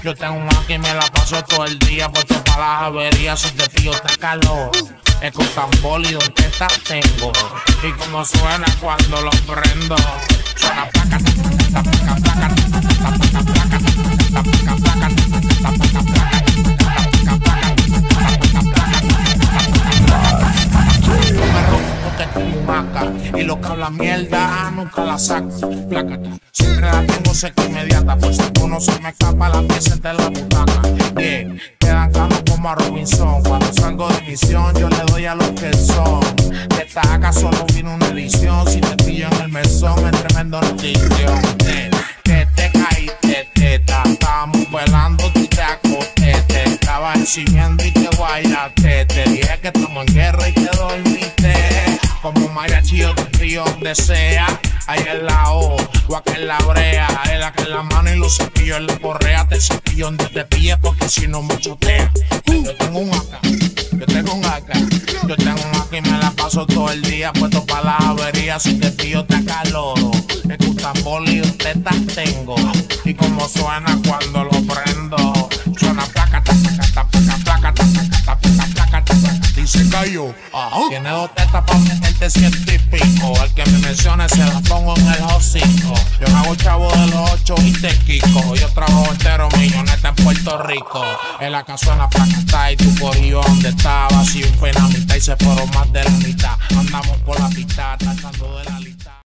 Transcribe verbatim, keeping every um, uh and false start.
Yo tengo un Mac y me la paso todo el día puesto para las averías. Si te pillo te calor. Es con tambor y dos tetas tengo. Y como suena cuando lo prendo. Suena placa, placa, placa, placa, placa, placa, placa, placa, placa, placa, placa. Y lo que habla mierda nunca la saco. Plácata, siempre la tengo seca inmediata. Por si uno se me escapa la pieza entre la butaca. Yeah, quedan canos como a Robinson. Cuando salgo de misión yo le doy a los que son. De esta acá solo vino una edición. Si te pillo en el mesón es tremendo notición. Yeah, que te caíste, teta. Estábamos velando, tú te acostete. Estabas exhibiendo y te guayaste. Te dije que estamos en guerra y te dormiste. Como mariachi yo te pillo donde sea. Ahí en la O, o aquí en la brea. El acá en la mano y los cepillos en la correa. Te cepillo donde te pilles porque si no me chotea. Yo tengo un acá, yo tengo un acá. Yo tengo un acá y me la paso todo el día puesto para las averías. Si te pillo te acaloro. Escucha boli y tetas tengo. Y como suena cuando lo prendo. Suena placa, placa, placa, placa, placa, placa, placa, placa. Y se cayó. Ajá. Tiene dos tetas para meterte ciento y pico. El que me mencione se la pongo en el hocico. Yo hago chavo de los ocho y te quico. Yo trabajo entero milloneta en Puerto Rico. En la casa en la placa está y tu corillo donde estaba. Si un penamita y se fueron más de la mitad. Andamos por la pista tratando de la lista.